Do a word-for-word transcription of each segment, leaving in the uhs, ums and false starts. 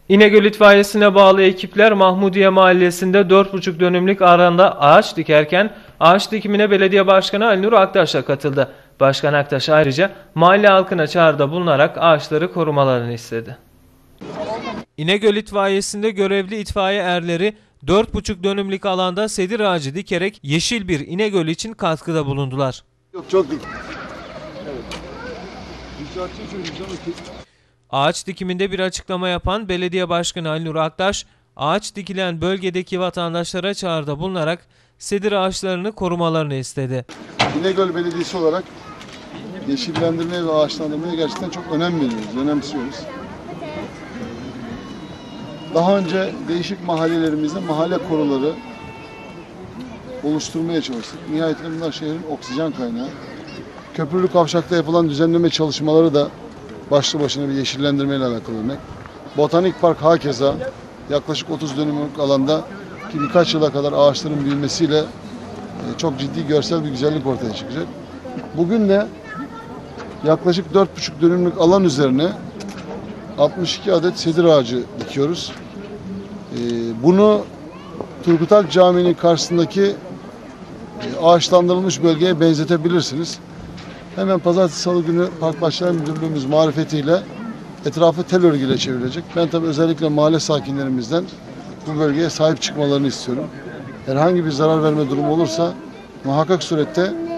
İnegöl İtfaiyesi'ne bağlı ekipler Mahmudiye Mahallesi'nde dört buçuk dönümlük alanda ağaç dikerken ağaç dikimine Belediye Başkanı Ali Nur Aktaş da katıldı. Başkan Aktaş ayrıca mahalle halkına çağrıda bulunarak ağaçları korumalarını istedi. İnegöl İtfaiyesi'nde görevli itfaiye erleri dört buçuk dönümlük alanda sedir ağacı dikerek yeşil bir İnegöl için katkıda bulundular. Yok, çok dik. Ağaç dikiminde bir açıklama yapan Belediye Başkanı Ali Nur Aktaş, ağaç dikilen bölgedeki vatandaşlara çağrıda bulunarak sedir ağaçlarını korumalarını istedi. İnegöl Belediyesi olarak yeşillendirmeye ve ağaçlandırmaya gerçekten çok önem veriyoruz, önemsiyoruz. Daha önce değişik mahallelerimizde mahalle koruları oluşturmaya çalıştık. Nihayetinde bunlar şehrin oksijen kaynağı. Köprülü Kavşak'ta yapılan düzenleme çalışmaları da başlı başına bir yeşillendirme ile alakalı örnek. Botanik Park hakeza yaklaşık otuz dönümlük alanda ki birkaç yıla kadar ağaçların büyümesiyle çok ciddi görsel bir güzellik ortaya çıkacak. Bugün de yaklaşık dört buçuk dönümlük alan üzerine altmış iki adet sedir ağacı dikiyoruz. Bunu Turgutalp Camii'nin karşısındaki ağaçlandırılmış bölgeye benzetebilirsiniz. Hemen pazartesi salı günü Park Bahçeler Müdürlüğümüz marifetiyle etrafı tel örgüyle çevrilecek. Ben tabii özellikle mahalle sakinlerimizden bu bölgeye sahip çıkmalarını istiyorum. Herhangi bir zarar verme durumu olursa muhakkak surette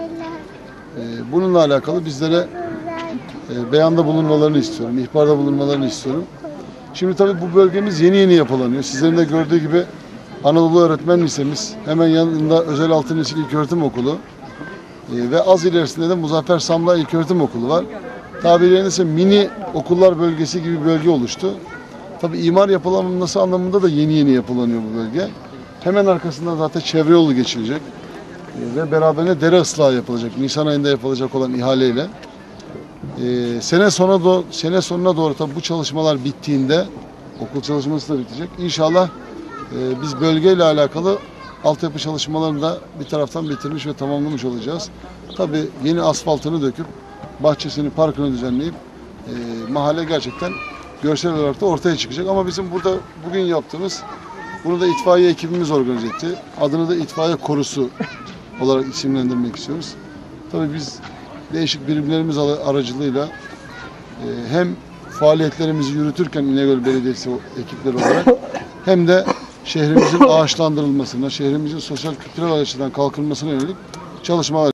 e, bununla alakalı bizlere e, beyanda bulunmalarını istiyorum, ihbarda bulunmalarını istiyorum. Şimdi tabii bu bölgemiz yeni yeni yapılanıyor. Sizlerin de gördüğü gibi Anadolu Öğretmen Lisemiz, hemen yanında Özel Altın Nesil İlköğretim Okulu e, ve az ilerisinde de Muzaffer Samra İlköğretim Okulu var. Tabiriyle ise mini okullar bölgesi gibi bir bölge oluştu. Tabii imar yapılanması anlamında da yeni yeni yapılanıyor bu bölge. Hemen arkasından zaten çevre yolu geçilecek e, ve beraberinde dere ıslahı yapılacak. Nisan ayında yapılacak olan ihaleyle. E, sene sona doğru, sene sonuna doğru tabii bu çalışmalar bittiğinde okul çalışması da bitecek. İnşallah e, biz bölgeyle alakalı altyapı çalışmalarını da bir taraftan bitirmiş ve tamamlamış olacağız. Tabii yeni asfaltını döküp bahçesini, parkını düzenleyip e, mahalle gerçekten görsel olarak da ortaya çıkacak. Ama bizim burada bugün yaptığımız, bunu da itfaiye ekibimiz organize etti. Adını da itfaiye korusu olarak isimlendirmek istiyoruz. Tabii biz değişik birimlerimiz aracılığıyla e, hem faaliyetlerimizi yürütürken İnegöl Belediyesi ekipleri olarak hem de şehrimizin ağaçlandırılmasına, şehrimizin sosyal kültürel açıdan kalkınmasına yönelik çalışmalar